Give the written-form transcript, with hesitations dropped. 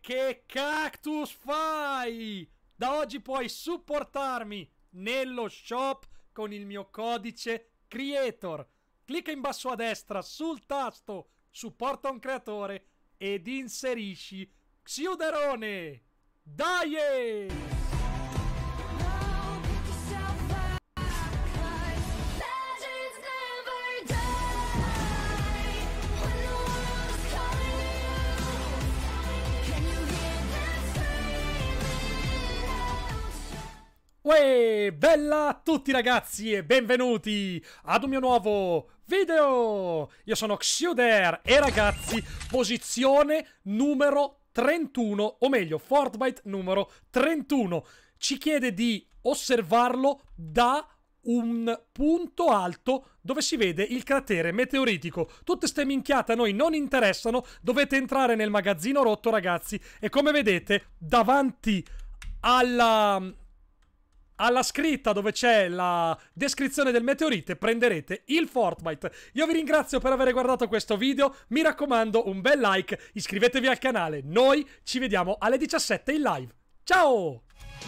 che cactus fai? Da oggi puoi supportarmi nello shop con il mio codice CREATOR. Clicca in basso a destra sul tasto supporta un creatore ed inserisci Xiuderone. Dai! Uè, bella a tutti ragazzi e benvenuti ad un mio nuovo video! Io sono Xiuder e ragazzi, posizione numero 31, o meglio, Fortbyte numero 31. Ci chiede di osservarlo da un punto alto dove si vede il cratere meteoritico. Tutte ste minchiate a noi non interessano, dovete entrare nel magazzino rotto ragazzi e come vedete davanti alla scritta dove c'è la descrizione del meteorite prenderete il Fortbyte. Io vi ringrazio per aver guardato questo video, mi raccomando un bel like, iscrivetevi al canale, noi ci vediamo alle 17 in live. Ciao!